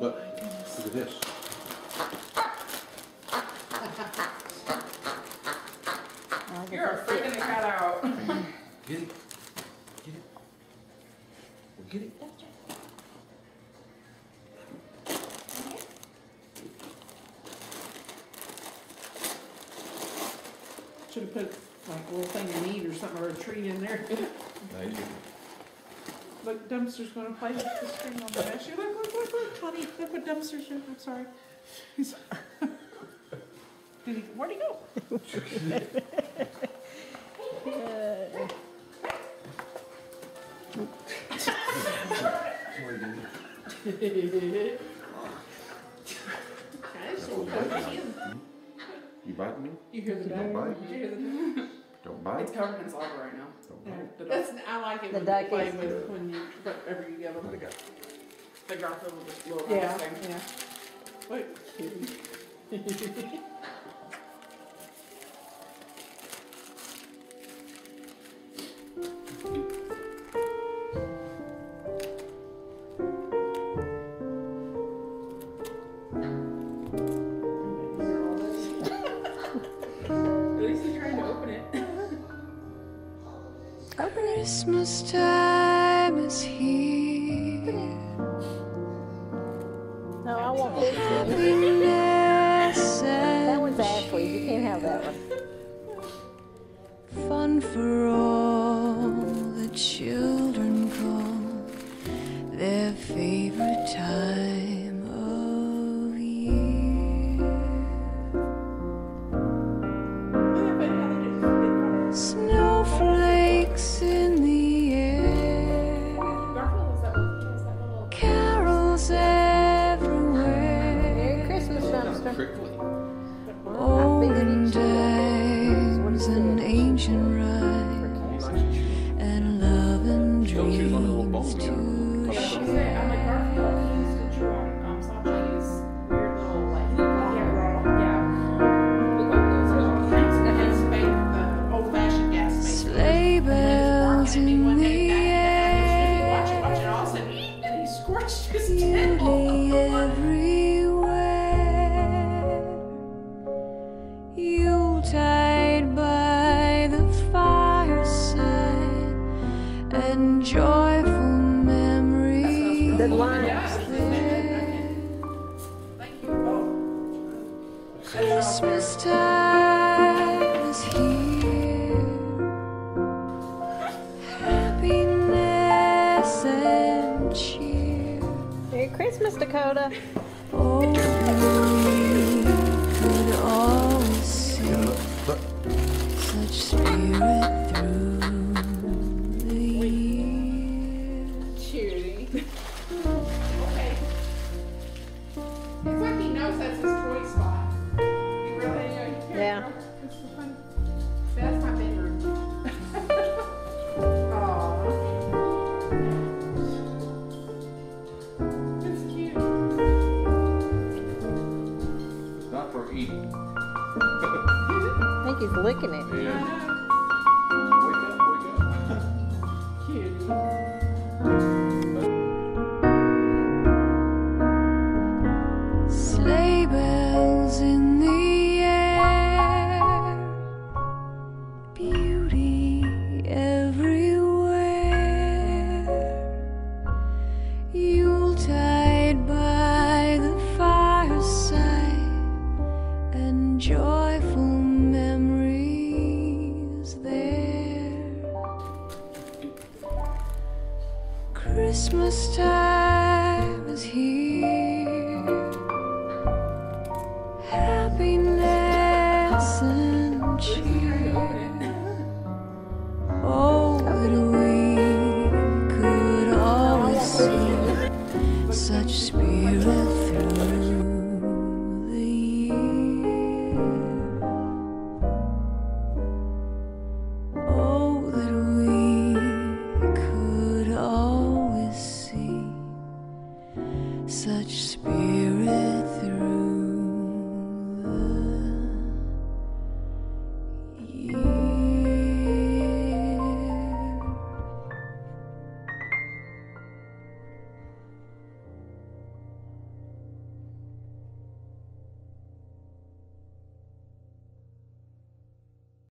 Look at this. You're freaking the cat out. Get it. Get it. Well, get it. Should have put like a little thing of meat or something or a treat in there. Nice. Look, Dumpster's gonna play with the string on the mesh. Look, honey, look what Dumpster's doing. I'm sorry. Where'd he go? You bite me? You hear the duck? Don't bite. Did you hear the duck? Don't bite. It's covered in saliva right now. Don't Yeah, bite. the duck. I like it The when duck you play is with good. when you whatever you give them. What I got? The Garfield with the little Yeah, thing. yeah. Wait. At least he's trying to open it. Christmas time is here. No, I want this one. Happiness That and one's Ashley's. You can't have that one. fun for all the children call their favorite time of year. Snowflakes in the air, Garfield, is that little? carols everywhere. Merry Christmas, Dumpster. Prickly. Olden days and ancient rhymes and love and Don't choose one of the little dreams bones. to I'm like share. Garfield. He used to chew on Sachi's weird little like yeah. Look like those little things that has fake the old-fashioned gas maker. Sleigh bells in the Watch air, it, all of a sudden, and he scorched his tail. beauty everywhere. Yuletide by the fireside and joyful memories. The line. Thank you. Oh. Christmas time is here. Happiness and cheer. Merry Christmas, Dakota. Oh, we could always see Look. such spirit through the year. Cheery. Okay. It's like he knows that's his toy spot. He really, Yeah. It's so funny. That's my bedroom. Aw. It's cute. Not for eating. I think he's licking it. I Yeah. know. Wake up, Cutie. Sleigh bells in the air, beauty everywhere. Yuletide by the fireside and joyful memories there. Christmas time is here. Happiness and cheer. Oh, that we could always see such spirit through the year. Oh, that we could always see such spirit